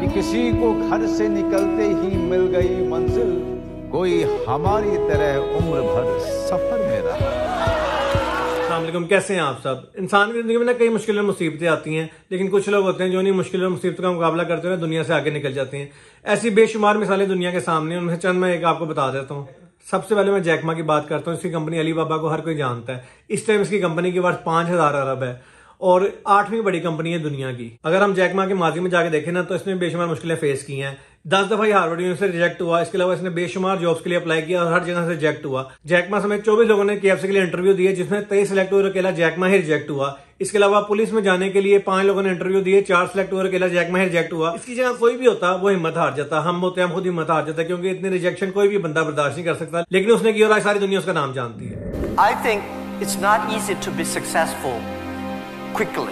किसी को घर से निकलते ही मिल गई मंजिल, कोई हमारी तरह उम्र भर सफर में रहा। अस्सलाम वालेकुम, कैसे हैं आप सब। इंसान की जिंदगी में ना कई मुश्किलें मुसीबतें आती हैं, लेकिन कुछ लोग होते हैं जो नहीं मुश्किल और मुसीबतों का मुकाबला करते हुए दुनिया से आगे निकल जाते हैं। ऐसी बेशुमार मिसालें दुनिया के सामने, उनमें से चंद मैं एक आपको बता देता हूँ। सबसे पहले मैं जैक मा की बात करता हूँ। इसकी कंपनी अलीबाबा को हर कोई जानता है। इस टाइम इसकी कंपनी की वर्थ 5000 अरब है और 8वीं बड़ी कंपनी है दुनिया की। अगर हम जैक मा के माजी में जाके देखें ना, तो इसने बेशुमार मुश्किलें फेस की हैं। 10 दफा ये हार्वर्ड यूनिवर्सिटी से रिजेक्ट हुआ। इसके अलावा इसने बेशुमार जॉब्स के लिए अप्लाई किया और हर जगह से रिजेक्ट हुआ। जैक मा समेत 24 लोगों ने KFC के लिए इंटरव्यू दिए, जिसमें 23 सिलेक्ट हुए और अकेला जैक मा ही रिजेक्ट हुआ। इसके अलावा पुलिस में जाने के लिए 5 लोगों ने इंटरव्यू दिए, 4 सिलेक्ट हुए और अकेला जैक मा ही रिजेक्ट हुआ। इसकी जगह कोई भी होता वो हिम्मत हार जाता। हम होते हम खुद हिम्मत हार जाता, क्योंकि इतनी रिजेक्शन कोई भी बंदा बर्दाश्त नहीं कर सकता। लेकिन उसने किया और आज सारी दुनिया उसका नाम जानती है। I think it's not easy to be successful quickly.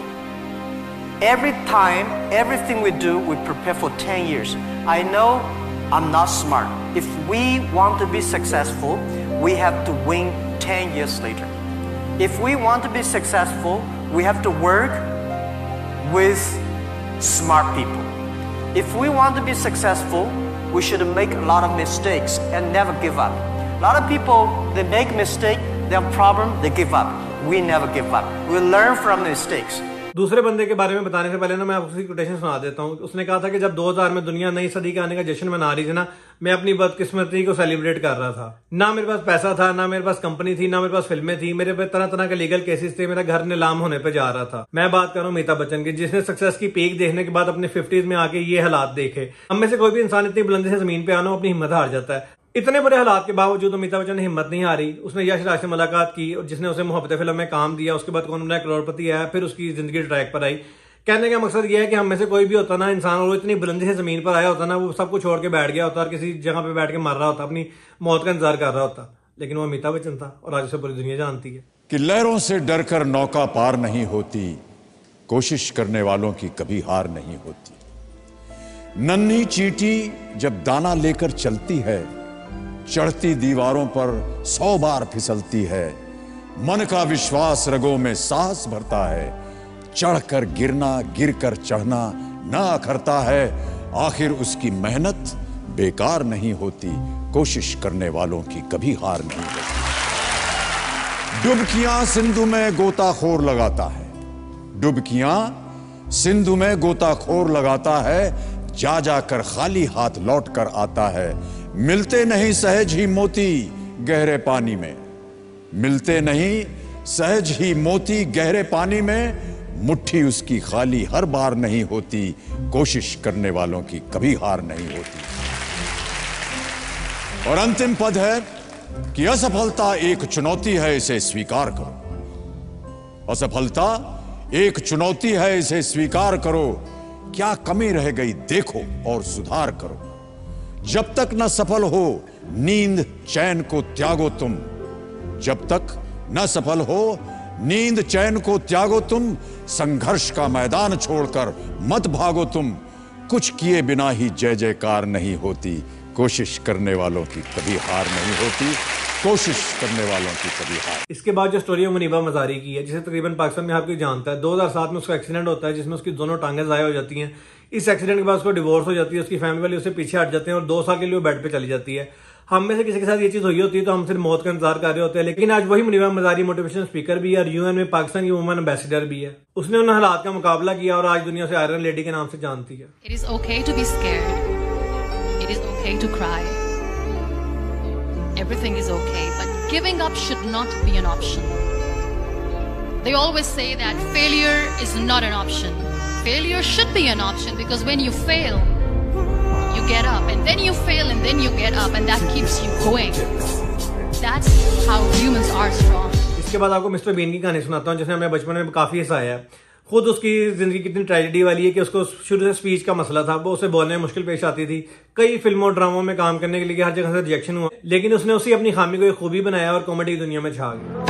Every time, everything we do, we prepare for 10 years. I know I'm not smart. If we want to be successful, we have to win 10 years later. If we want to be successful, we have to work with smart people. If we want to be successful, we should make a lot of mistakes and never give up. A lot of people, they make mistake, they have problem, they give up. We never give up. We learn from mistakes. दूसरे बंदे के बारे में बताने से पहले ना मैं आपको उसकी कोटेशन सुना देता हूँ। उसने कहा था कि जब 2000 में दुनिया नई सदी के आने का जश्न मना रही थी ना, मैं अपनी बदकिस्मती को सेलिब्रेट कर रहा था। ना मेरे पास पैसा था, ना मेरे पास कंपनी थी, ना मेरे पास फिल्में थी, मेरे पे तरह तरह के लीगल केसेस थे, मेरा घर नीलाम होने पे जा रहा था। मैं बात कर रहा हूँ अमिताभ बच्चन की, जिसने सक्सेस की पीक देखने के बाद अपने 50s में आके ये हालात देखे। हम में से कोई भी इंसान इतनी बुलंदी से जमीन पे आना अपनी हिम्मत हार जाता है। इतने बुरे हालात के बावजूद अमिताभ बच्चन ने हिम्मत नहीं हारी। उसने यश राज से मुलाकात की और जिसने उसे मोहब्बत फिल्म में काम दिया। उसके बाद कौन बना करोड़पति आया, फिर उसकी जिंदगी ट्रैक पर आई। कहने का मकसद यह है कि हम में से कोई भी होता ना इंसान, और वो इतनी बुलंदी से जमीन पर आया होता ना, वो सब कुछ छोड़ के बैठ गया होता और किसी जगह पे बैठ के मर रहा होता, अपनी मौत का इंतजार कर रहा होता। लेकिन वो अमिताभ बच्चन था और आज उसे पूरी दुनिया जानती है। कि लहरों से डरकर नौका पार नहीं होती, कोशिश करने वालों की कभी हार नहीं होती। नन्ही चींटी जब दाना लेकर चलती है, चढ़ती दीवारों पर 100 बार फिसलती है। मन का विश्वास रगों में साहस भरता है, चढ़कर गिरना गिरकर चढ़ना ना अखरता है। आखिर उसकी मेहनत बेकार नहीं होती, कोशिश करने वालों की कभी हार नहीं होती। डुबकियां सिंधु में गोताखोर लगाता है, डुबकियां सिंधु में गोताखोर लगाता है। जा जाकर खाली हाथ लौट कर आता है। मिलते नहीं सहज ही मोती गहरे पानी में, मिलते नहीं सहज ही मोती गहरे पानी में। मुट्ठी उसकी खाली हर बार नहीं होती, कोशिश करने वालों की कभी हार नहीं होती। और अंतिम पद है कि असफलता एक चुनौती है, इसे स्वीकार करो। असफलता एक चुनौती है, इसे स्वीकार करो। क्या कमी रह गई देखो और सुधार करो। जब तक न सफल हो नींद चैन को त्यागो तुम, जब तक न सफल हो नींद चैन को त्यागो तुम। संघर्ष का मैदान छोड़कर मत भागो तुम। कुछ किए बिना ही जय जयकार नहीं होती, कोशिश करने वालों की कभी हार नहीं होती, कोशिश करने वालों की कभी हार। इसके बाद जो स्टोरी है मुनीबा मजारी की है, जिसे तकरीबन पाकिस्तान में हर कोई जानता है। 2007 में उसका एक्सीडेंट होता है, जिसमें उसकी दोनों टांगें ज़ाया हो जाती हैं। इस एक्सीडेंट के बाद उसको डिवोर्स हो जाती है, उसकी फैमिली वाले उससे पीछे हट जाते हैं और 2 साल के लिए वो बेड पे चली जाती है। हम में से किसी के साथ ये चीज हुई होती है तो हम सिर्फ मौत का इंतजार कर रहे होते हैं। लेकिन आज वही मुनीबा मजारी मोटिवेशनल स्पीकर भी है और UN में पाकिस्तान की वुमेन एम्बेसडर भी है। उसने उन हालात का मुकाबला किया और आज दुनिया से आयरन लेडी के नाम से जानती है। It is okay to be scared. It is okay to cry. Everything is okay, but giving up should not be an option. They always say that failure is not an option. Failure should be an option, because when you fail, you get up, and then you fail, and then you get up, and that keeps you going. That's how humans are strong. इसके बाद आपको mister been की कहानी सुनाता हूँ, जिसने हमें बचपन में काफी हंसाया है। खुद उसकी जिंदगी कितनी ट्रेजेडी वाली है कि उसको शुरू से स्पीच का मसला था, वो उसे बोलने में मुश्किल पेश आती थी। कई फिल्मों ड्रामों में काम करने के लिए हर जगह से रिजेक्शन हुआ, लेकिन उसने उसी अपनी खामी को एक खूबी बनाया और कॉमेडी की दुनिया में छा गया।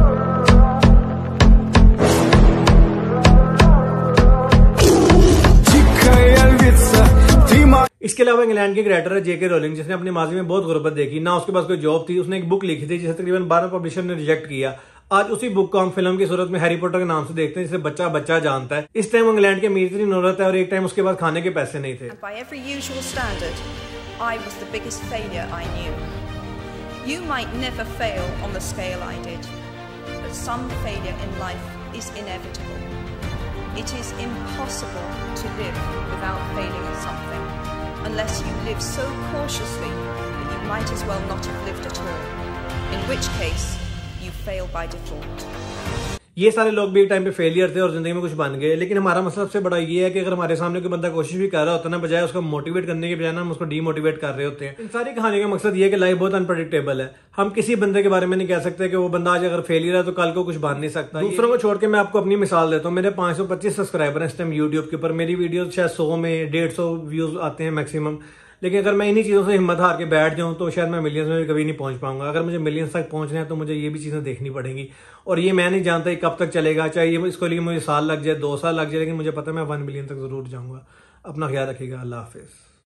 इसके अलावा इंग्लैंड के एक राइटर है JK रोलिंग, जिसने अपनी माजी में बहुत गुर्बत देखी। ना उसके पास कोई जॉब थी, उसने एक बुक लिखी थी जिसे तकरीबन 12 पब्लिशर ने रिजेक्ट किया। आज उसी बुक को हम फिल्म की सूरत में हैरी पॉटर के नाम से देखते हैं, जिसे बच्चा बच्चा जानता है। इस टाइम इंग्लैंड के अमीर तरीन औरत है और एक टाइम उसके पास खाने के पैसे नहीं थे। By every usual standard, I was the biggest failure I knew. You might never fail on the scale I did, but some failure in life is inevitable. It is impossible to live without failing at something, unless you live so cautiously that you might as well not have lived at all, in which case you fail by default. ये सारे लोग भी एक time पे failure थे और जिंदगी में कुछ बन गए, लेकिन हमारा मसला सबसे बड़ा ये है कि अगर हमारे सामने कोई बंदा कोशिश भी कर रहा होता है ना, बजाय उसको मोटिवेट करने के बजाय ना हम उसको डीमोटिवेट कर रहे होते हैं। इन सारी कहानियों का मकसद ये है कि लाइफ बहुत अनप्रेडिक्टेबल है। हम किसी बंदे के बारे में नहीं कह सकते कि वो बंदा आज अगर फेलियर है तो कल को कुछ बन नहीं सकता। दूसरों को छोड़ के मैं आपको अपनी मिसाल देता हूँ। मेरे 525 सब्सक्राइबर हैं इस टाइम यूट्यूब के ऊपर। मेरी वीडियो शायद 100 में 150 व्यूज आते हैं मैक्सिमम। लेकिन अगर मैं इन्हीं चीज़ों से हिम्मत हार के बैठ जाऊं तो शायद मैं मिलियंस में भी कभी नहीं पहुंच पाऊंगा। अगर मुझे मिलियंस तक पहुंचना है तो मुझे ये भी चीज़ें देखनी पड़ेंगी, और ये मैं नहीं जानता कि कब तक चलेगा। चाहे ये इसको लिए मुझे साल लग जाए, 2 साल लग जाए, लेकिन मुझे पता है मैं 1 मिलियन तक जरूर जाऊंगा। अपना ख्याल रखिएगा। अल्लाह हाफिज़।